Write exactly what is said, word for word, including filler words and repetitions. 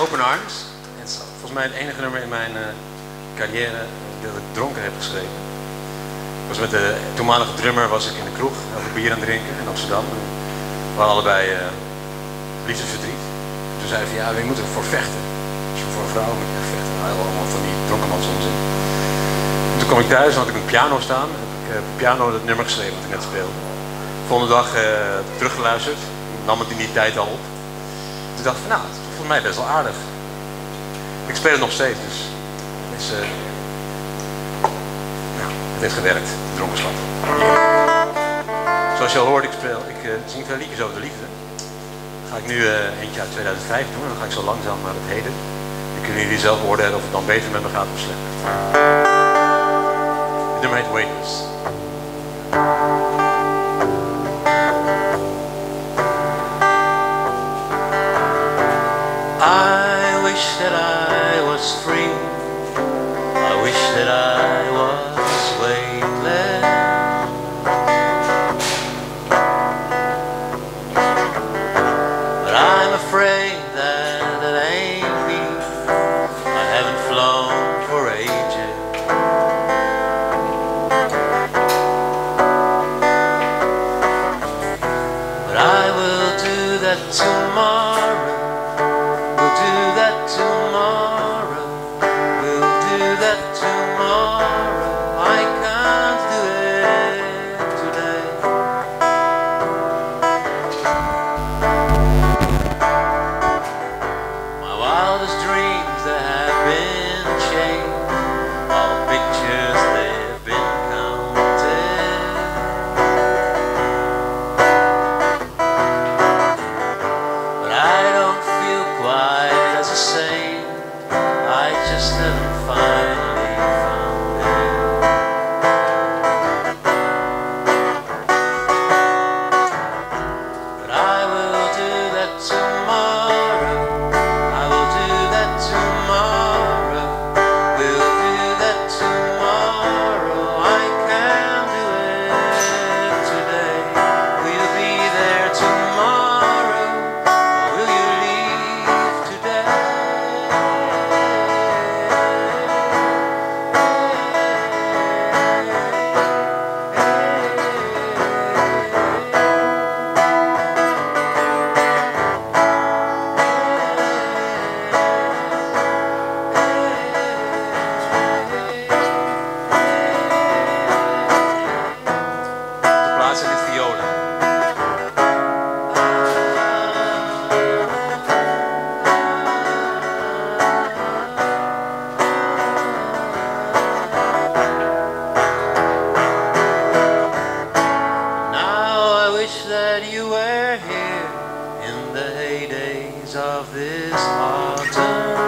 Open Arms. Het is volgens mij het enige nummer in mijn uh, carrière dat ik dronken heb geschreven. Ik was met de toenmalige drummer was ik in de kroeg over bier aan het drinken in Amsterdam. En we hadden allebei uh, liefdesverdriet. Toen zei hij van ja, we moeten ervoor vechten. Als je voor een vrouw moet je vechten. Nou, allemaal van die dronkenmans onzin. Toen kwam ik thuis en had ik een piano staan. Heb ik uh, op de piano het nummer geschreven wat ik net speelde. De volgende dag uh, teruggeluisterd. Nam het in die tijd al op. Toen dacht ik van nou, het is volgens mij best wel aardig. Ik speel het nog steeds, dus het, is, uh, nou, het heeft gewerkt, de dronkenschap. Zoals je al hoort, ik, speel, ik uh, zing veel liedjes over de liefde. Dan ga ik nu uh, eentje uit tweeduizend vijf doen en dan ga ik zo langzaam naar het heden. Dan kunnen jullie zelf oordelen of het dan beter met me gaat of slechter. Het nummer heet Waiters. I wish that I was free. I wish that I was weightless. But I'm afraid that it ain't me. I haven't flown for ages. But I will do that tomorrow. Tomorrow, we'll do that tomorrow. I can't do it today. My wildest dreams that have been changed, all pictures they've been counted. But I don't feel quite as the same. I just haven't finally found it. But I will do that tomorrow. I will do that tomorrow. We'll do that tomorrow. I can't do it today. We'll be there tomorrow. Or will you leave today? That you were here in the heydays of this autumn.